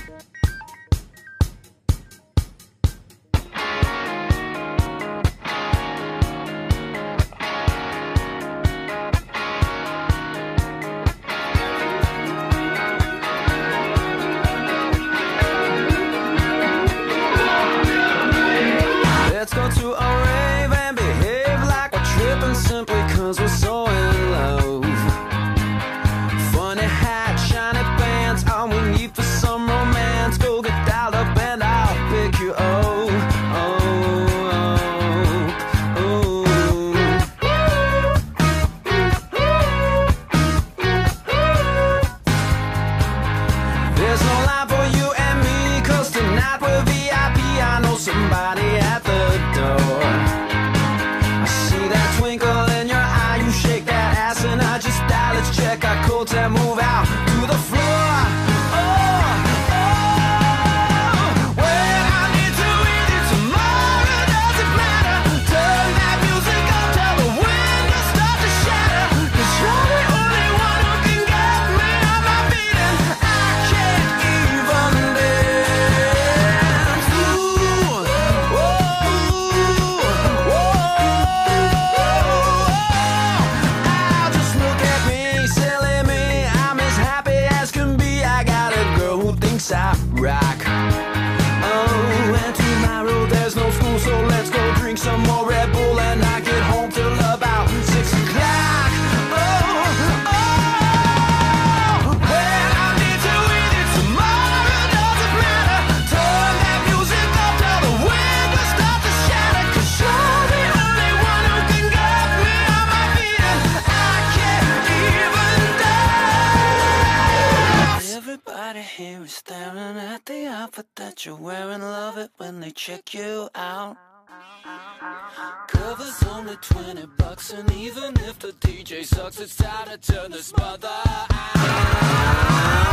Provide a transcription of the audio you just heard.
Let's go to a rave and behave like we're tripping simply cause we're so in love. Funny hat, shiny pants, all we need for some romance. Go get dialed up and I'll pick you up. There's no line for you and me, cause tonight we're VIP. I know somebody at the door. I see that twinkle in your eye, you shake that ass and I just die. Let's check our codes and move out to the floor. Oh, when I need to with you tomorrow, does it matter? Turn that music up till the windows start to shatter. Cause you're the only one who can get me on my feet and I can't even dance. Now just look at me, silly me. I'm as happy as can be. I got a girl who thinks I rock. Oh, and tomorrow there's no school, so let's go drink some more Red Bull and not get home till about 6 o'clock. When I need to with you tomorrow, doesn't matter. Turn that music up till the windows start to shatter. Cause you're the only one who can get me on my feet and I can't even dance. Everybody here is staring at the outfit that you're wearing. Love it when they check you out. Cover's only $20, and even if the DJ sucks, it's time to turn this mother out.